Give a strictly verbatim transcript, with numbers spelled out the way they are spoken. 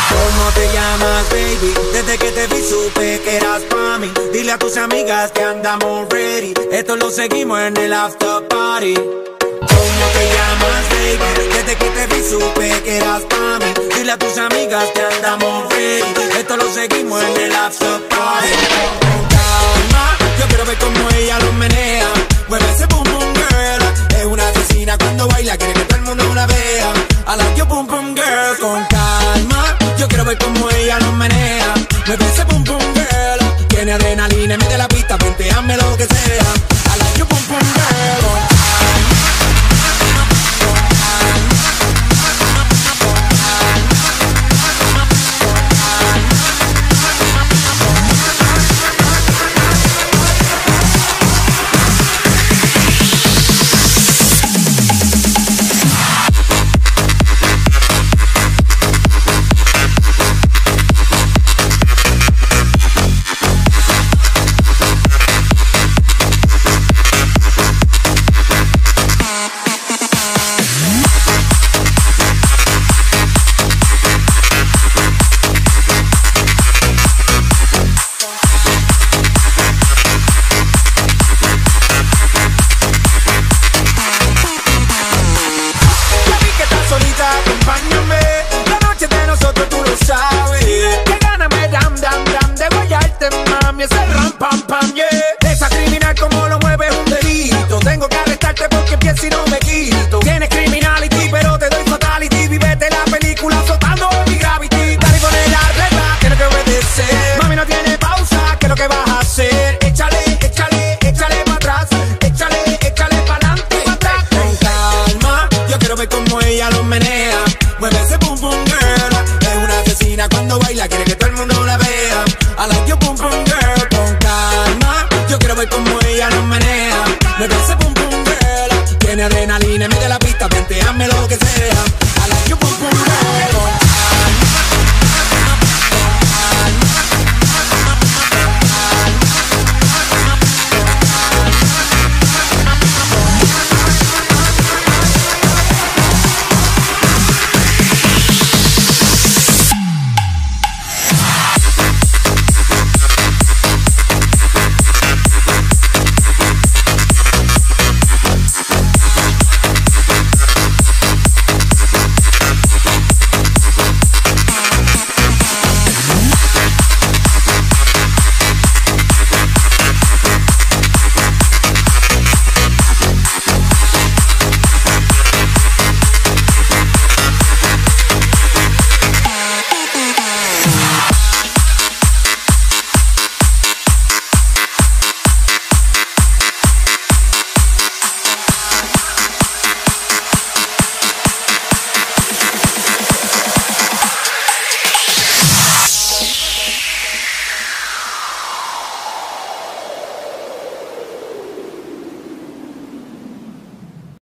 ¿Cómo te llamas, baby? Desde que te vi supe que eras pa' mí. Dile a tus amigas que andamos ready. Esto lo seguimos en el after party. ¿Cómo te llamas, baby? Desde que te vi supe que eras pa' mí. Dile a tus amigas que andamos ready. Esto lo seguimos en el after party. Con calma, yo quiero ver cómo ella lo menea. Mueve ese boom boom girl. Es una asesina cuando baila, quiere que todo el mundo la vea. I like your boom boom girl. Con calma, yo quiero ver cómo ella lo menea. Mueve ese boom boom girl. Tiene adrenalina, mete la pista, penteame lo que sea.